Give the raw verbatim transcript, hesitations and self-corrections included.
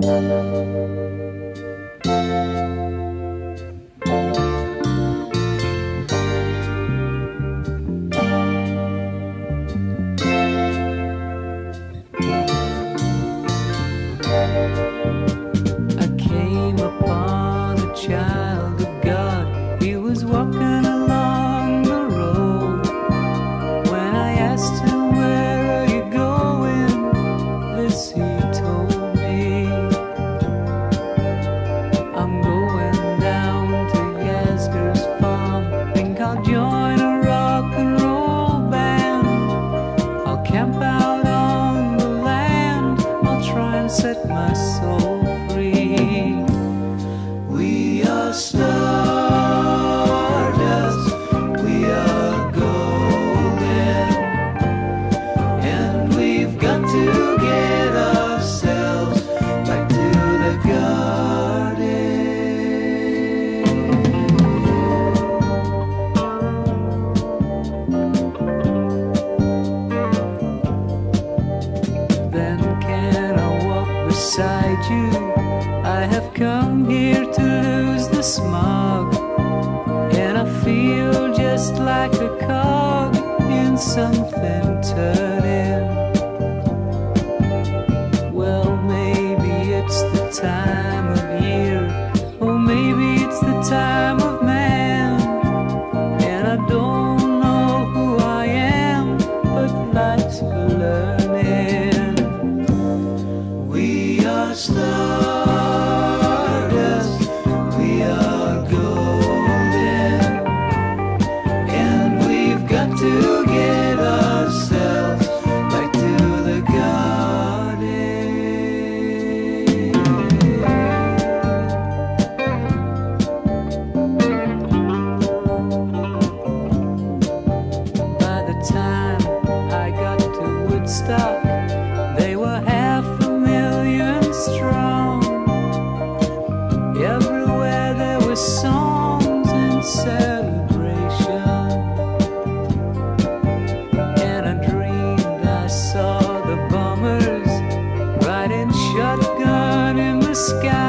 came upon a child of God. He was walking along the road. When I asked him, "Where are you going?" this he told me: "I'm going down to Yasgur's farm. Think I'll join a rock and roll band. I'll camp out on the land. I'll try and set my soul free. We are stardust, we are golden, and we've got to get ourselves back to the garden." Then can I walk beside you? I have come here to lose the smog, and I feel just like a cog in something turning. Well, maybe it's the time of year, or maybe it's the time of man, and I don't know who I am, but life's for learning. We are stardust, we are golden, and we've got to get ourselves back to the garden. By the time I got to Woodstock, they were half a million strong. Everywhere there were songs and celebration, and I dreamed I saw the bombers riding shotgun in the sky.